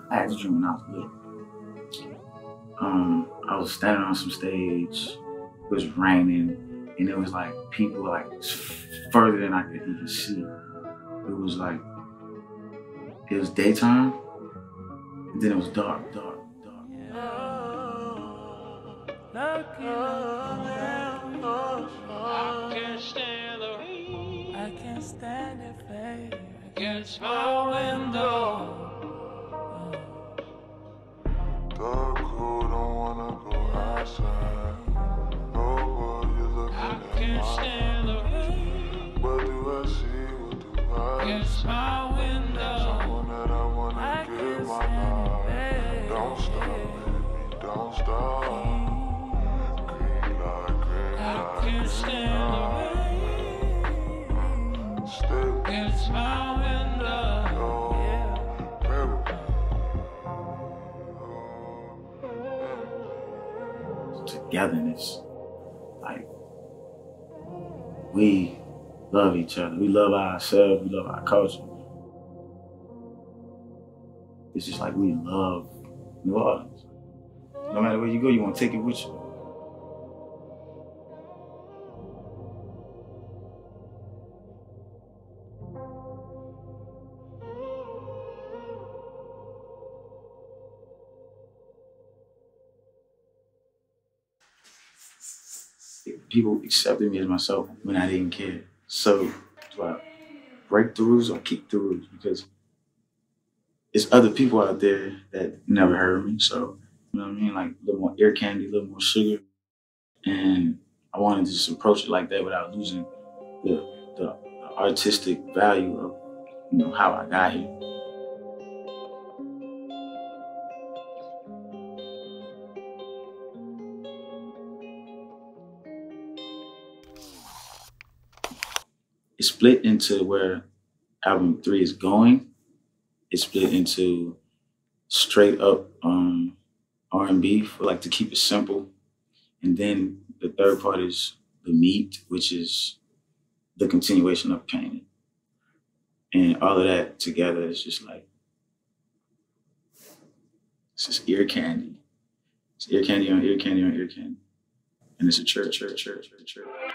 I had this dream when I was little. I was standing on some stage. It was raining, and it was like people like further than I could even see. It was daytime, and then it was dark, dark, dark. I can't stand the rain. I can't stand it, baby. Against my window. Dark, cold, don't wanna go outside. Oh, boy, you're looking at my stand the rain. What do I see? What do I against see? My window. Someone that I wanna give my life. Don't stop, baby, don't stop. Green light, green light. I can't stand the rain. Stay against my window. Togetherness. Like, we love each other. We love ourselves. We love our culture. It's just like we love New Orleans. No matter where you go, you want to take it with you. People accepted me as myself when I didn't care. So do I break the rules or keep the rules? Because it's other people out there that never heard me. So, you know what I mean? Like a little more ear candy, a little more sugar. And I wanted to just approach it like that without losing the artistic value of, you know, how I got here. It's split into where album 3 is going. It's split into straight up R&B for like to keep it simple. And then the third part is the meat, which is the continuation of painting. And all of that together is just like, it's just ear candy. It's ear candy on ear candy on ear candy. And it's a church.